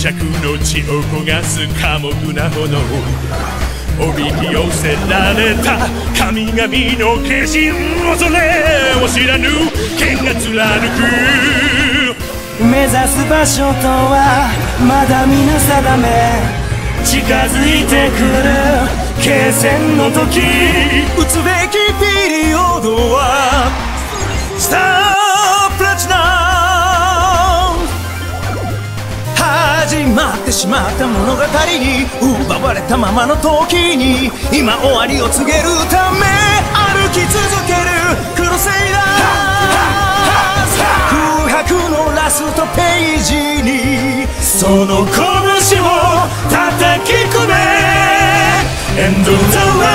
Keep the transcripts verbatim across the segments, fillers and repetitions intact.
着の血を焦がす寡黙な炎、おびき寄せられた神々の化身、恐れを知らぬ剣が貫く。 目指す場所とはまだ皆定め、近づいてくる決戦の時、打つべきピリオドはスタープラチナ。始まってしまった物語に奪われたままの時に、今終わりを告げるため歩き続けるクルセイダー。空白のラストページにその拳を叩き込め。エンド・ザ・ラ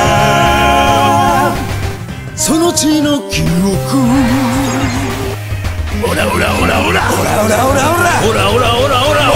ン、その地の記憶。オラオラオラオラオラオラオラオラオラオラオラオラオラオラオラオラオラ。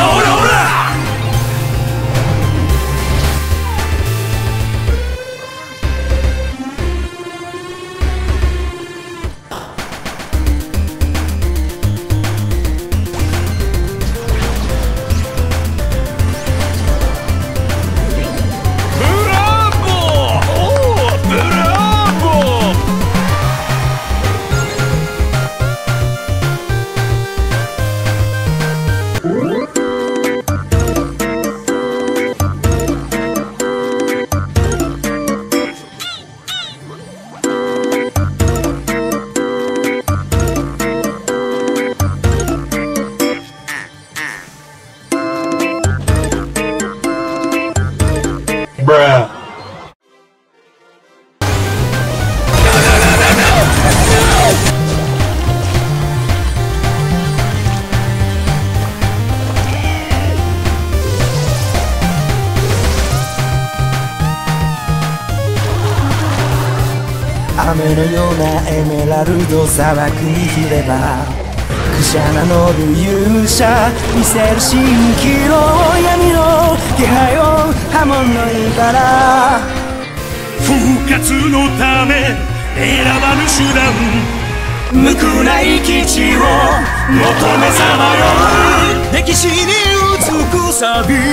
雨のようなエメラルド砂漠に降れば、クシャナのる勇者見せる蜃気楼、闇の気配を波紋の茨。 復活のため選ばぬ手段、 無垢ない基地を求めさまよう。歴史に美しさび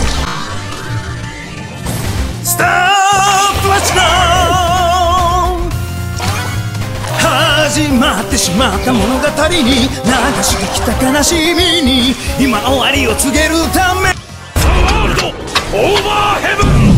スタープラチナ。始まってしまった物語に流してきた悲しみに、今終わりを告げるためワールドオーバーヘブン。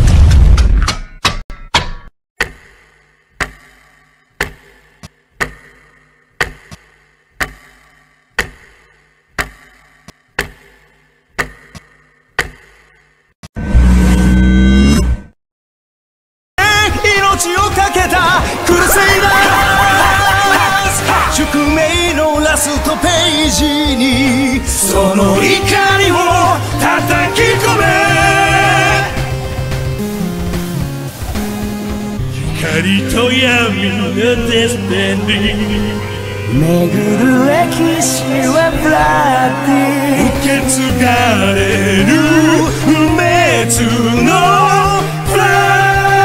命をかけたクルセイダー、宿命のラストページにその怒りを叩き込め。 光と闇のデスティニー、 巡る歴史はブラッディ、 受け継がれる不滅のフライ。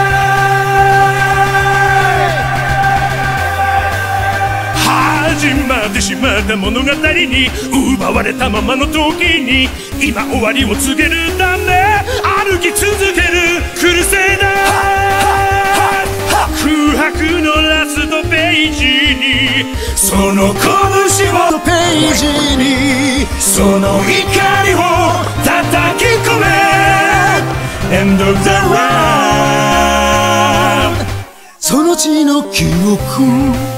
始まってしまった物語に奪われたままの時に、今終わりを告げるため歩き続けるクルセイダー。空白のラストページにその拳をページにその怒りを叩き込め。 End of the run、 その地の記憶。